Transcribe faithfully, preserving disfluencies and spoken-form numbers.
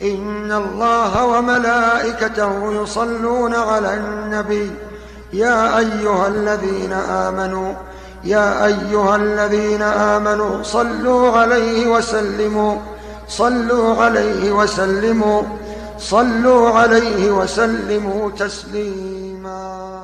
إن الله وملائكته يصلون على النبي يا أيها الذين آمنوا يا أيها الذين آمنوا صلوا عليه وسلموا صلوا عليه وسلموا صلوا عليه وسلموا تسليما.